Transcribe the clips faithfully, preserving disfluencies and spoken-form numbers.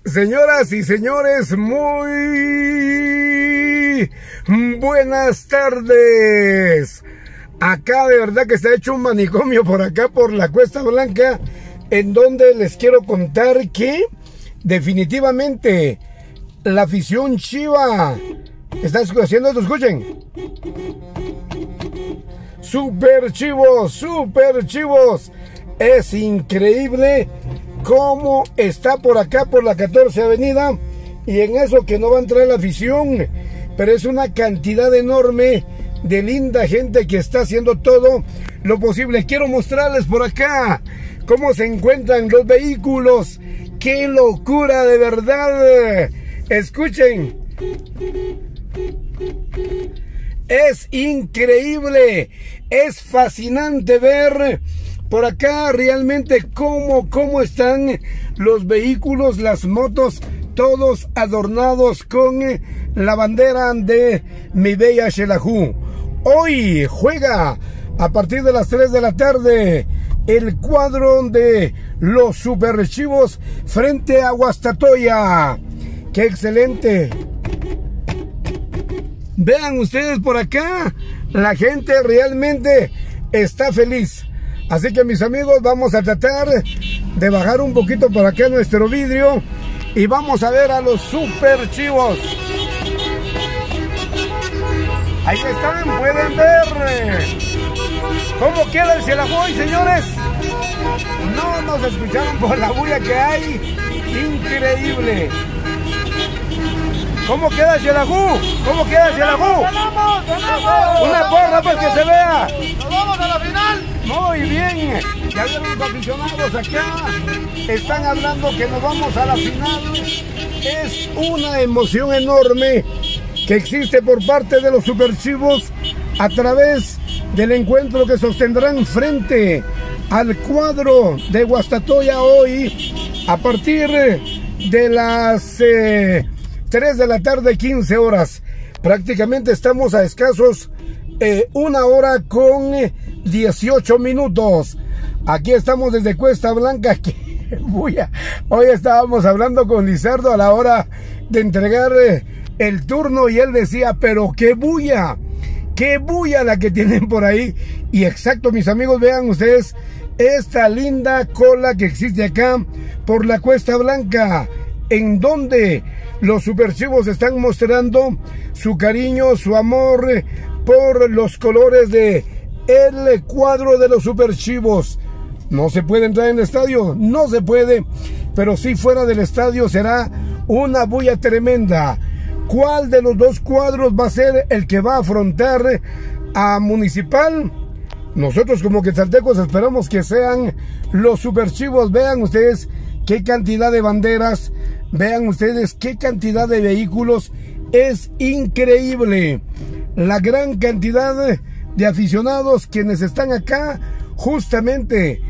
Señoras y señores, muy buenas tardes. Acá de verdad que está hecho un manicomio por acá, por la Cuesta Blanca, en donde les quiero contar que definitivamente la afición Chiva está haciendo esto, escuchen. Super chivos, super chivos. Es increíble cómo está por acá, por la catorce Avenida, y en eso que no va a entrar la afición, pero es una cantidad enorme de linda gente que está haciendo todo lo posible. Quiero mostrarles por acá cómo se encuentran los vehículos. ¡Qué locura, de verdad! Escuchen. Es increíble, es fascinante ver por acá realmente cómo, cómo están los vehículos, las motos, todos adornados con la bandera de mi bella Xelajú. Hoy juega a partir de las tres de la tarde el cuadro de los Super Chivos frente a Guastatoya. ¡Qué excelente! Vean ustedes por acá, la gente realmente está feliz. Así que mis amigos, vamos a tratar de bajar un poquito por acá nuestro vidrio y vamos a ver a los Super Chivos. Ahí están, pueden ver cómo queda el Xelajú, señores. No nos escucharon por la bulla que hay. Increíble. ¿Cómo queda el Xelajú? ¿Cómo queda el Xelajú? ¡Ganamos! ¡Ganamos! Una porra para que se vea. ¡Nos vamos a la final! Muy bien. Ya vieron los aficionados acá. Están hablando que nos vamos a la final. Es una emoción enorme que existe por parte de los Super Chivos a través del encuentro que sostendrán frente al cuadro de Guastatoya hoy a partir de las eh, tres de la tarde, quince horas. Prácticamente estamos a escasos eh, una hora con dieciocho minutos. Aquí estamos desde Cuesta Blanca. Que bulla. Hoy estábamos hablando con Lizardo a la hora de entregar eh, el turno y él decía, pero qué bulla, qué bulla la que tienen por ahí. Y exacto, mis amigos, vean ustedes esta linda cola que existe acá por la Cuesta Blanca, en donde los Super Chivos están mostrando su cariño, su amor por los colores de el cuadro de los Super Chivos. No se puede entrar en el estadio, no se puede, pero sí fuera del estadio será una bulla tremenda. ¿Cuál de los dos cuadros va a ser el que va a afrontar a Municipal? Nosotros como quetzaltecos esperamos que sean los Super Chivos. Vean ustedes qué cantidad de banderas, vean ustedes qué cantidad de vehículos. Es increíble la gran cantidad de aficionados quienes están acá justamente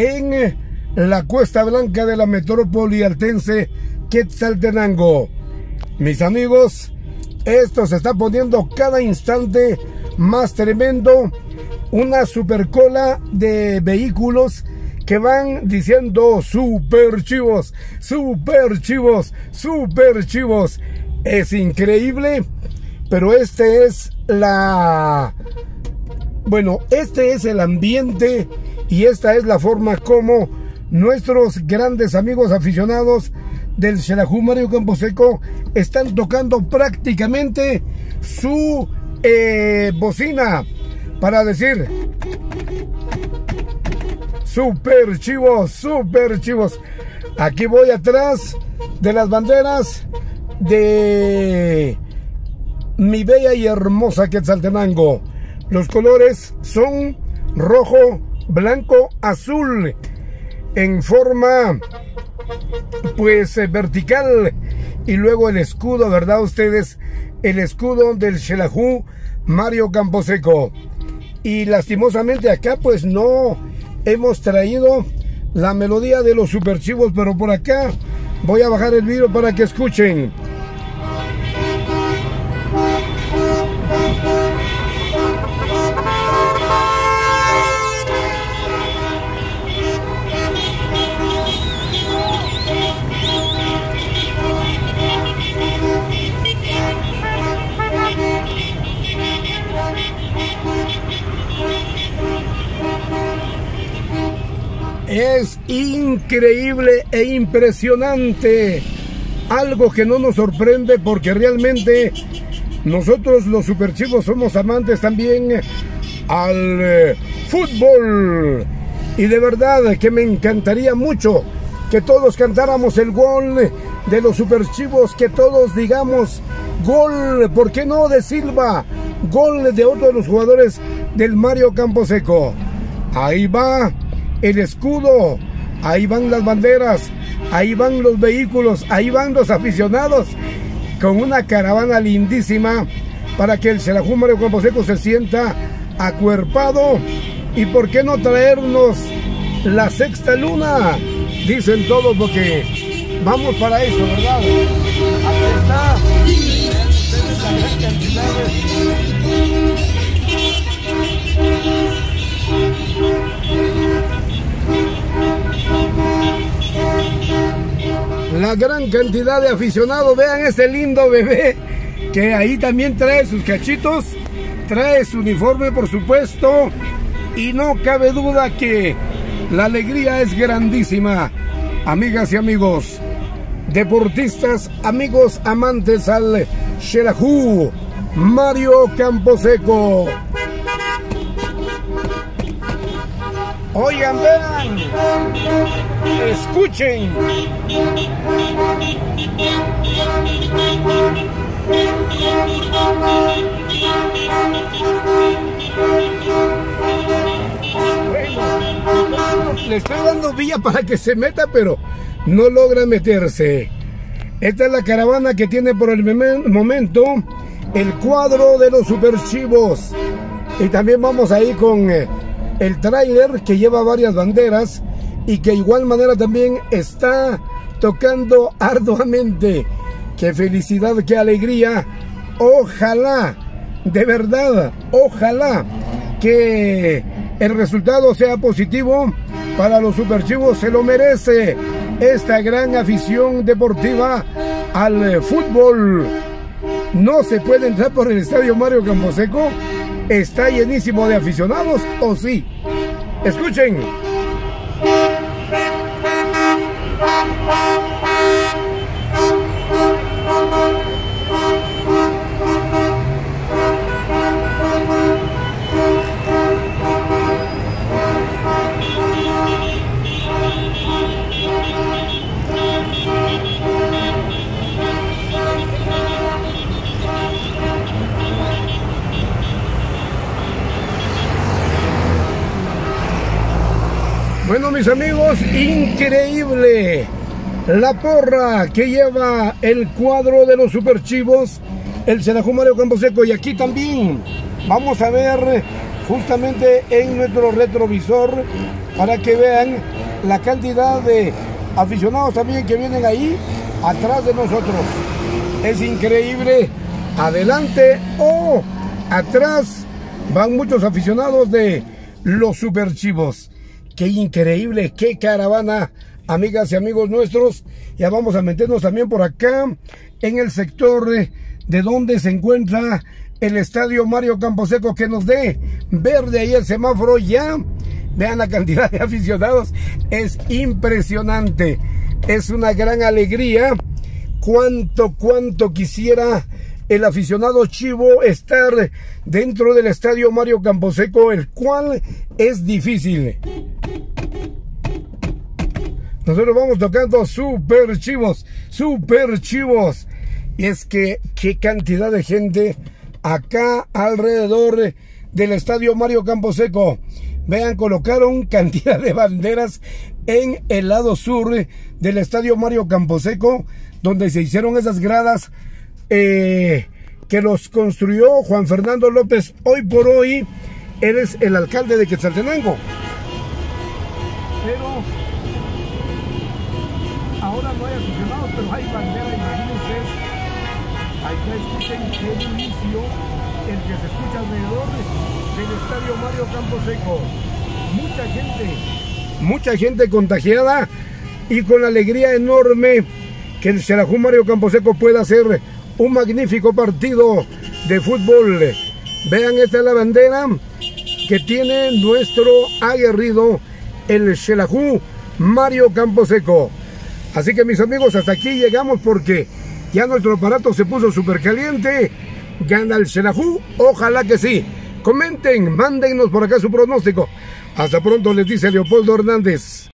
en la Cuesta Blanca de la metrópoli altense Quetzaltenango. Mis amigos, esto se está poniendo cada instante más tremendo. Una super cola de vehículos que van diciendo Super Chivos, Super Chivos, Super Chivos. Es increíble, pero este es la... Bueno, este es el ambiente y esta es la forma como nuestros grandes amigos aficionados del Xelajú Mario Camposeco están tocando prácticamente su eh, bocina para decir Super Chivos, Super Chivos. Aquí voy atrás de las banderas de mi bella y hermosa Quetzaltenango. Los colores son rojo, blanco, azul, en forma pues eh, vertical, y luego el escudo, ¿verdad ustedes? El escudo del Xelajú Mario Camposeco. Y lastimosamente acá pues no hemos traído la melodía de los Super Chivos, pero por acá voy a bajar el vidrio para que escuchen. increíble e impresionante. Algo que no nos sorprende porque realmente nosotros los superchivos somos amantes también al eh, fútbol. Y de verdad que me encantaría mucho que todos cantáramos el gol de los superchivos, que todos digamos gol, ¿por qué no de Silva? Gol de otro de los jugadores del Mario Camposeco. Ahí va el escudo, ahí van las banderas, ahí van los vehículos, ahí van los aficionados con una caravana lindísima para que el Xelajú Mario Camposeco se sienta acuerpado. Y por qué no traernos la sexta luna, dicen todos, porque vamos para eso, ¿verdad? Aquí está. La gran cantidad de... La gran cantidad de aficionados. Vean este lindo bebé que ahí también trae sus cachitos, trae su uniforme, por supuesto, y no cabe duda que la alegría es grandísima. Amigas y amigos, deportistas, amigos amantes al Xelajú Mario Camposeco. Oigan, vean, escuchen. Bueno, le estoy dando vía para que se meta, pero no logra meterse. Esta es la caravana que tiene por el momento el cuadro de los superchivos. Y también vamos ahí con el tráiler que lleva varias banderas y que de igual manera también está tocando arduamente. ¡Qué felicidad, qué alegría! Ojalá, de verdad, ojalá que el resultado sea positivo para los superchivos. Se lo merece esta gran afición deportiva al fútbol. No se puede entrar por el estadio Mario Camposeco. ¿Está llenísimo de aficionados o sí? Escuchen. Bueno, mis amigos, increíble la porra que lleva el cuadro de los superchivos, el Xelajú Mario Camposeco. Y aquí también vamos a ver justamente en nuestro retrovisor para que vean la cantidad de aficionados también que vienen ahí atrás de nosotros. Es increíble. Adelante o atrás van muchos aficionados de los superchivos. Qué increíble, qué caravana, amigas y amigos nuestros. Ya vamos a meternos también por acá en el sector de donde se encuentra el estadio Mario Camposeco, que nos dé verde ahí el semáforo ya. Vean la cantidad de aficionados, es impresionante, es una gran alegría. Cuánto, cuánto quisiera el aficionado chivo estar dentro del estadio Mario Camposeco, el cual es difícil. Nosotros vamos tocando super chivos, super chivos. Y es que qué cantidad de gente acá alrededor del estadio Mario Camposeco. Vean, colocaron cantidad de banderas en el lado sur del estadio Mario Camposeco, donde se hicieron esas gradas eh, que los construyó Juan Fernando López. Hoy por hoy, él es el alcalde de Quetzaltenango. Pero ahora no hay aficionados, pero hay bandera, imagínense. Acá escuchen qué inicio el que se escucha alrededor del estadio Mario Camposeco. Mucha gente, mucha gente contagiada y con alegría enorme que el Xelajú Mario Camposeco pueda hacer un magnífico partido de fútbol. Vean, esta es la bandera que tiene nuestro aguerrido, el Xelajú Mario Camposeco. Así que mis amigos, hasta aquí llegamos porque ya nuestro aparato se puso súper caliente. ¿Gana el Xelajú? Ojalá que sí. Comenten, mándennos por acá su pronóstico. Hasta pronto, les dice Leopoldo Hernández.